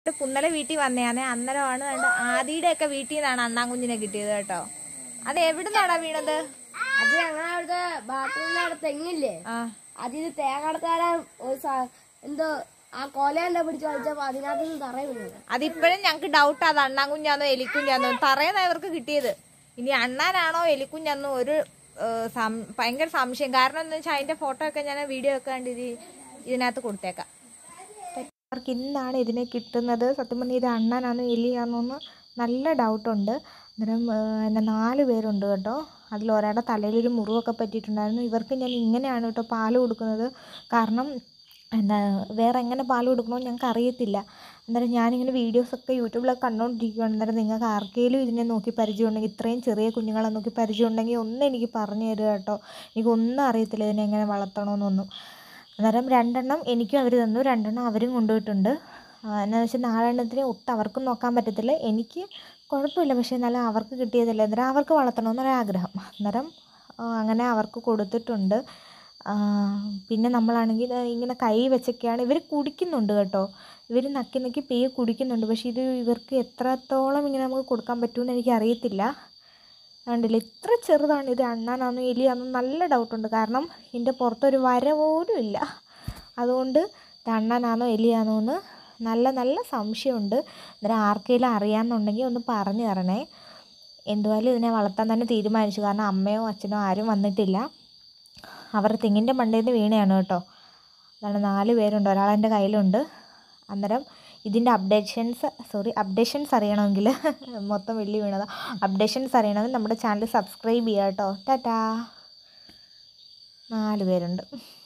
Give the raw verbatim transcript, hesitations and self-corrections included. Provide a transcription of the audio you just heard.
കുന്നലെ വീട്ടിൽ വന്നയാണേ. അന്നേരമാണ് കണ്ട് ആദിയുടെ ഒക്കെ വീട്ടിൽ നിന്നാണ് അണ്ണാൻകുഞ്ഞിനെ കിട്ടിയത് കേട്ടോ. അത് എവിടുന്നാടാ വീണത്? അത് ഞങ്ങളവിടുത്തെ ബാത്റൂമിനവിടെ തെങ്ങില്ലേ, അതിന് തേങ്ങടത്താര എന്തോ ആ കോലയണ്ട പിടിച്ച് കളിച്ചപ്പോ അതിനകത്ത് നിന്ന് തറ വീണത്. അതിപ്പോഴും ഞങ്ങക്ക് ഡൗട്ട് അത് അണ്ണാൻകുഞ്ഞാന്നോ എലിക്കുഞ്ഞാന്നോ. തറയെന്നാ ഇവർക്ക് കിട്ടിയത്. ഇനി അണ്ണാനാണോ എലിക്കുഞ്ഞാന്നോ ഒരു ഭയങ്കര സംശയം. കാരണം എന്താ വെച്ചാൽ അതിന്റെ ഫോട്ടോ ഒക്കെ ഞാൻ വീഡിയോ ഒക്കെ കണ്ട് ഇത് ഇതിനകത്ത് കൊടുത്തേക്കാം. അവർക്ക് ഇന്നാണ് ഇതിനെ കിട്ടുന്നത്. സത്യം പറഞ്ഞാൽ ഇത് അണ്ണാനാണോ എലിയാണോന്ന് നല്ല ഡൗട്ടുണ്ട്. അന്നേരം എന്നെ നാല് പേരുണ്ട് കേട്ടോ. അതിൽ ഒരാളുടെ തലയിലൊരു മുറിവൊക്കെ പറ്റിയിട്ടുണ്ടായിരുന്നു. ഇവർക്ക് ഞാൻ ഇങ്ങനെയാണ് കേട്ടോ പാല് കൊടുക്കുന്നത്. കാരണം എന്താ വേറെ എങ്ങനെ പാല് കൊടുക്കണമെന്ന് ഞങ്ങൾക്ക് അറിയത്തില്ല. അന്നേരം ഞാനിങ്ങനെ വീഡിയോസൊക്കെ യൂട്യൂബിലൊക്കെ കണ്ടുകൊണ്ടിരിക്കുകയാണ്. അന്നേരം നിങ്ങൾക്ക് ആർക്കെങ്കിലും ഇതിനെ നോക്കി പരിചയമുണ്ടെങ്കിൽ, ഇത്രയും ചെറിയ കുഞ്ഞുങ്ങളെ നോക്കി പരിചയമുണ്ടെങ്കിൽ ഒന്ന് എനിക്ക് പറഞ്ഞു തരിക കേട്ടോ. എനിക്കൊന്നും അറിയത്തില്ല ഇതിനെ എങ്ങനെ വളർത്തണമെന്നൊന്നും. അന്നേരം രണ്ടെണ്ണം എനിക്കും അവർ തന്നു, രണ്ടെണ്ണം അവരും കൊണ്ടുപോയിട്ടുണ്ട്. എന്നാന്ന് വെച്ചാൽ നാലെണ്ണത്തിന് ഒത്ത് അവർക്കും നോക്കാൻ പറ്റത്തില്ല. എനിക്ക് കുഴപ്പമില്ല, പക്ഷേ എന്നാലും അവർക്ക് കിട്ടിയതല്ലേ, അന്നേരം അവർക്ക് വളർത്തണമെന്നൊരാഗ്രഹം. അന്നേരം അങ്ങനെ അവർക്ക് കൊടുത്തിട്ടുണ്ട്. പിന്നെ നമ്മളാണെങ്കിൽ ഇങ്ങനെ കൈ വെച്ചൊക്കെയാണ് ഇവർ കുടിക്കുന്നുണ്ട് കേട്ടോ. ഇവർ നക്കി നക്കി പേയെ കുടിക്കുന്നുണ്ട്. പക്ഷേ ഇത് ഇവർക്ക് എത്രത്തോളം ഇങ്ങനെ നമുക്ക് കൊടുക്കാൻ പറ്റുമെന്ന് എനിക്കറിയത്തില്ല. കണ്ടില്ല ഇത്ര ചെറുതാണ്. ഇത് അണ്ണാനാണോ എലിയാണോ നല്ല ഡൗട്ടുണ്ട്. കാരണം ഇതിൻ്റെ പുറത്തൊരു വര പോലും ഇല്ല. അതുകൊണ്ട് ഇത് അണ്ണാനാണോ എലിയാണോ എന്ന് നല്ല നല്ല സംശയമുണ്ട്. അന്നേരം ആർക്കെങ്കിലും അറിയാമെന്നുണ്ടെങ്കിൽ ഒന്ന് പറഞ്ഞു തരണേ. എന്തുവായാലും ഇതിനെ വളർത്താൻ തന്നെ തീരുമാനിച്ചു. കാരണം അമ്മയോ അച്ഛനോ ആരും വന്നിട്ടില്ല. അവരുടെ തെങ്ങിൻ്റെ മണ്ടയിൽ നിന്ന് വീണയാണ് കേട്ടോ. അതാണ് നാല് പേരുണ്ട്, ഒരാളെൻ്റെ കയ്യിലുണ്ട്. അന്നേരം ഇതിൻ്റെ അപ്ഡേഷൻസ് സോറി അപ്ഡേഷൻസ് അറിയണമെങ്കിൽ മൊത്തം വെള്ളി വീണതാണ്. അപ്ഡേഷൻസ് അറിയണമെങ്കിൽ നമ്മുടെ ചാനൽ സബ്സ്ക്രൈബ് ചെയ്യുക കേട്ടോ. ടാറ്റാ. നാല് പേരുണ്ട്.